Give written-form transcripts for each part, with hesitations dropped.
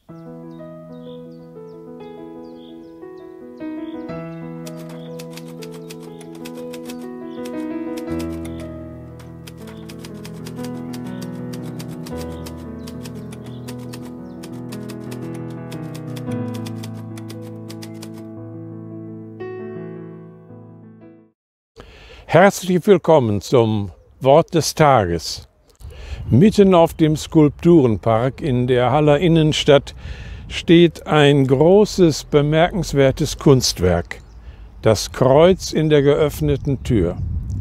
Herzlich willkommen zum Wort des Tages. Mitten auf dem Skulpturenpark in der Haller Innenstadt steht ein großes, bemerkenswertes Kunstwerk, das Kreuz in der geöffneten Tür.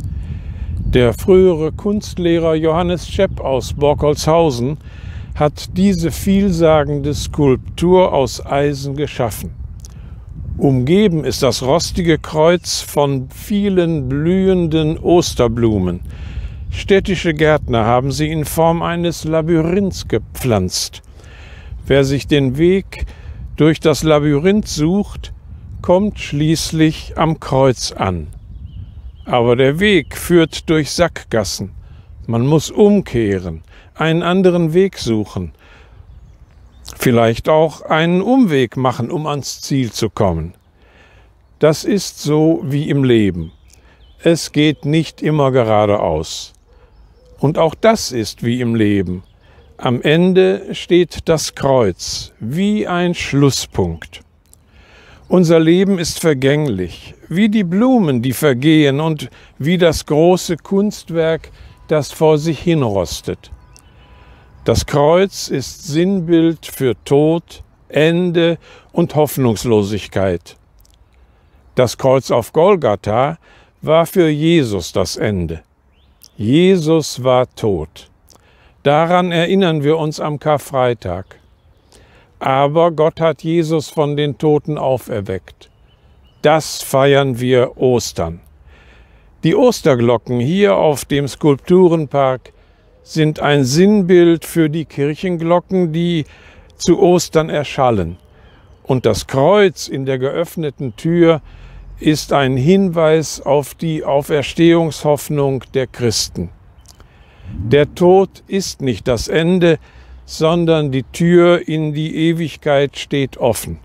Der frühere Kunstlehrer Johannes Schepp aus Borkholzhausen hat diese vielsagende Skulptur aus Eisen geschaffen. Umgeben ist das rostige Kreuz von vielen blühenden Osterblumen. Städtische Gärtner haben sie in Form eines Labyrinths gepflanzt. Wer sich den Weg durch das Labyrinth sucht, kommt schließlich am Kreuz an. Aber der Weg führt durch Sackgassen. Man muss umkehren, einen anderen Weg suchen. Vielleicht auch einen Umweg machen, um ans Ziel zu kommen. Das ist so wie im Leben. Es geht nicht immer geradeaus. Und auch das ist wie im Leben. Am Ende steht das Kreuz wie ein Schlusspunkt. Unser Leben ist vergänglich, wie die Blumen, die vergehen und wie das große Kunstwerk, das vor sich hinrostet. Das Kreuz ist Sinnbild für Tod, Ende und Hoffnungslosigkeit. Das Kreuz auf Golgatha war für Jesus das Ende. Jesus war tot. Daran erinnern wir uns am Karfreitag. Aber Gott hat Jesus von den Toten auferweckt. Das feiern wir Ostern. Die Osterglocken hier auf dem Skulpturenpark sind ein Sinnbild für die Kirchenglocken, die zu Ostern erschallen. Und das Kreuz in der geöffneten Tür ist ein Hinweis auf die Auferstehungshoffnung der Christen. Der Tod ist nicht das Ende, sondern die Tür in die Ewigkeit steht offen.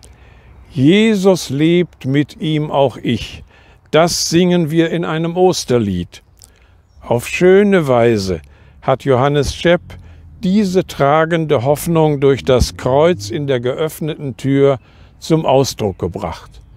Jesus lebt, mit ihm auch ich. Das singen wir in einem Osterlied. Auf schöne Weise hat Johannes Schepp diese tragende Hoffnung durch das Kreuz in der geöffneten Tür zum Ausdruck gebracht.